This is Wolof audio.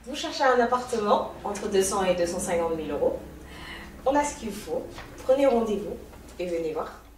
Vous cherchez un appartement entre 200 et 250 000 euros. On a ce qu'il faut. Prenez rendez-vous et venez voir.